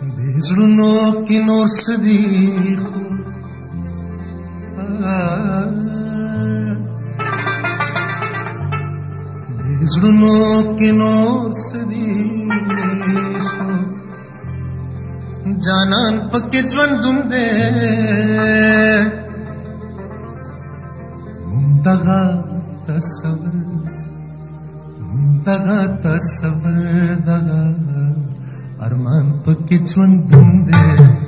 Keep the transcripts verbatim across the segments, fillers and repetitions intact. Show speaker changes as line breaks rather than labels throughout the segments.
زړونو کې نور څه دي خو زړونو کې نور څه دي خو جانان پکې ژوندون دی دغه تصور دغه تصور دغه ارمان پکې ژوندون دی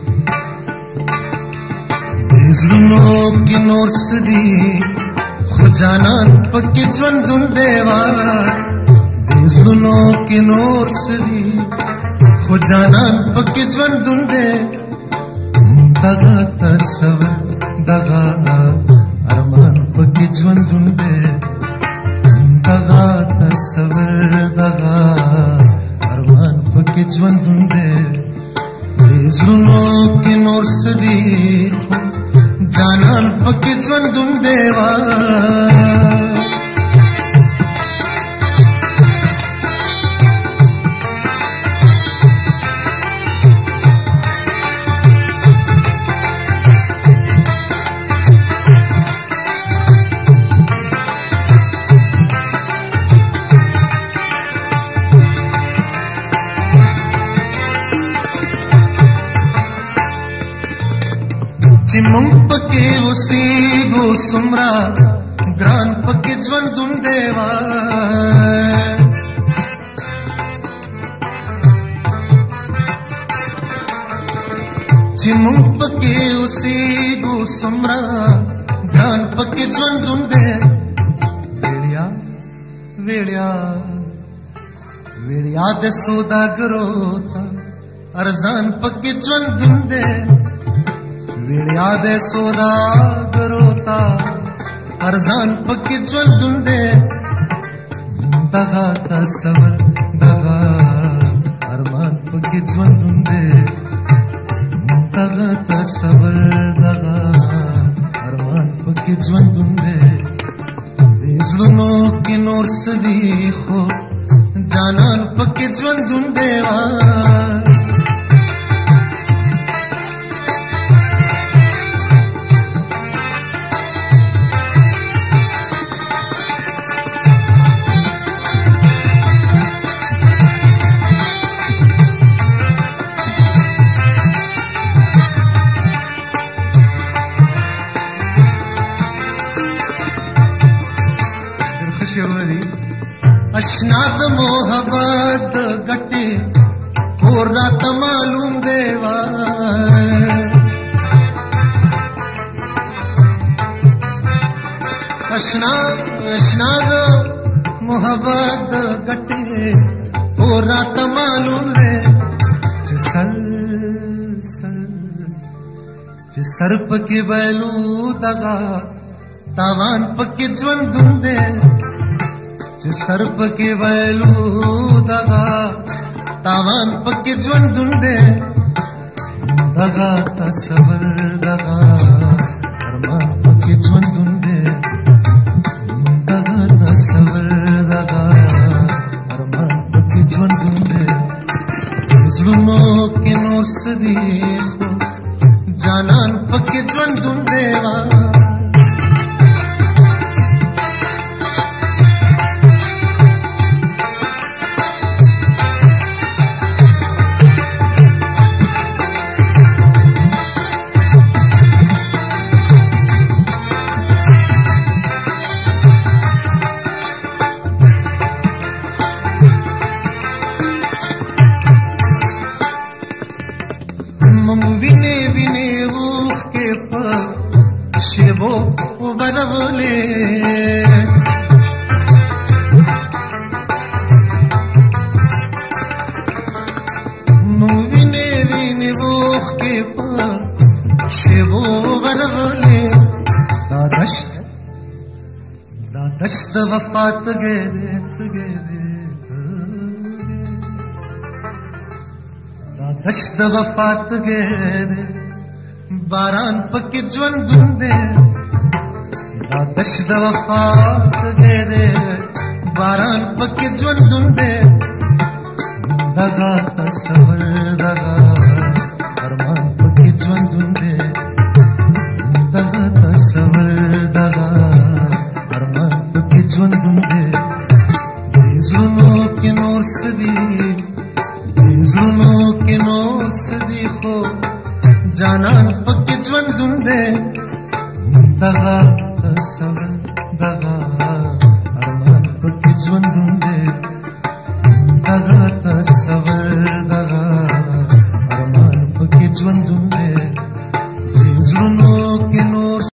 زړونو کې نور څه دي خو جانان پکې ژوندون دی زړونو کې نور څه دي خو جانان پکې ژوندون دی دغه تصور دغه ارمان پکې ژوندون دی دغه تصور دغه ارمان پکې ژوندون دی زړونو کې نور څه دي خو جانان پکې ژوندون دی چې مونږ پکې اوسېږو څومره ګران پکې ژوندون دی چې مونږ پکې اوسېږو څومره ګران پکې ژوندون دی ویړیا ویړیا ویړیا د سوداګرو ته ارزان پکې ژوندون دی ویړیا د سوداګرو ته ارزان پکې ژوندون دی دغه تصور دغه ارمان پکې ژوندون دی دغه تصور دغه ارمان پکې ژوندون دی د زړونو کې نور څه دي خو جانان پکې ژوندون دی اشنا د محبت ګټي اور راته معلوم دی اشنا اشنا د محبت ګټي اور راته معلوم دی چې سر سر چې سر پکې ویلو دغه تاوان پکې ژوندون دی چې سر پکې ویلو دغه تاوان پکې ژوندون دی دغه تصور دغه ارمان پکې ژوندون دی دغه تصور دغه ارمان پکې ژوندون دی زړونو کې نور څه دي خو جانان پکې ژوندون دی وینه وینه روح کې په شیبو وبرولې نو وینه وینه روح کې په شیبو وبرولې دا دشت دا دشت وفات تګې تګې دشت وفات گئے باران پکې ژوندون دی دا دشت وفات گئے باران پکې ژوندون دی دغه تصور دغه ارمان پکې ژوندون دی دغه تصور دغه ارمان پکې ژوندون دی دې زړونو کې نور څه دي دې زړونو کې نور څه دي خو جانان پکې ژوندون دی دغه تصور دغه ارمان پکې ژوندون